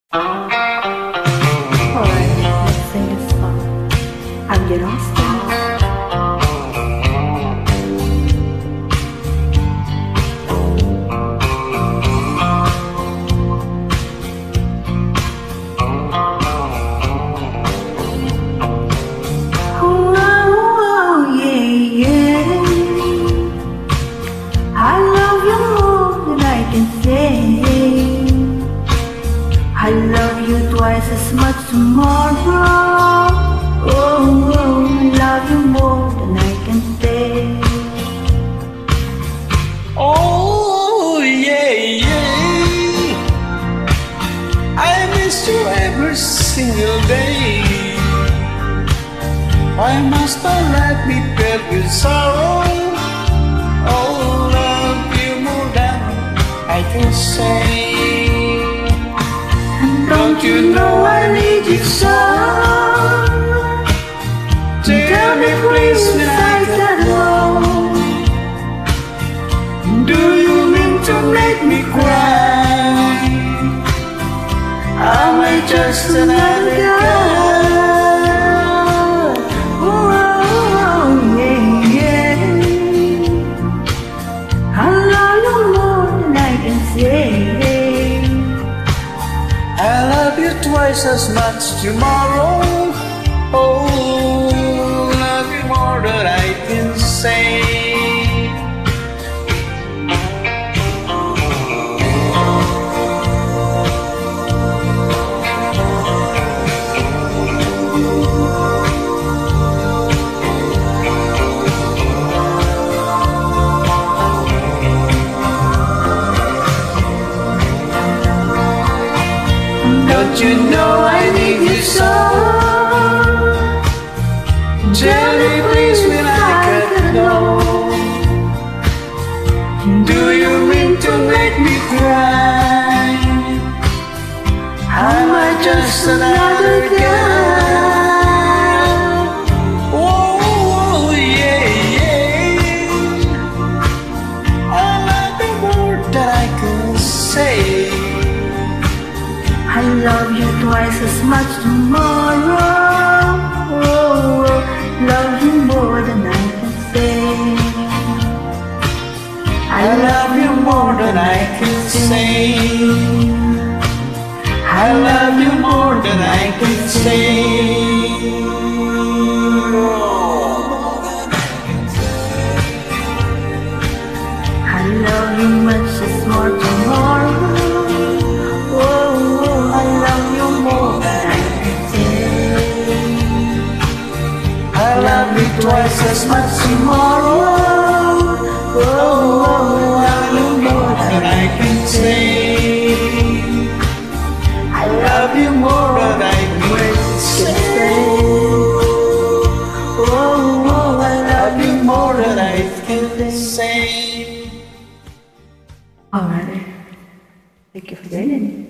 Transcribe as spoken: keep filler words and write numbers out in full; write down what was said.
Alright, let's sing this song. I'm get lost. I love you twice as much tomorrow. Oh, oh, I love you more than I can say. Oh, yeah, yeah. I miss you every single day. Why must my life be filled with sorrow? Oh, love you more than I can say. Don't you know I need you so? Tell me please when I get home. Do you mean to make me cry? Am I just another girl? Oh, yeah, yeah. I love you more than I can say. I love you twice as much tomorrow. Oh, love you more than I can say. Don't you know I need you so? Tell me please when I can know. Do you mean to make me cry? Am I just another girl? Oh, yeah, yeah. I love you more than I can say. I love you twice as much tomorrow. Oh, love you more than I can say. I love you more than I can say. I love you more than I can say. I love you much as more tomorrow. I love you twice as much tomorrow. Oh, oh, I love you more than I can say. I love you more than I can say. Oh, oh, I love you more than I can say. Alright, thank you for joining.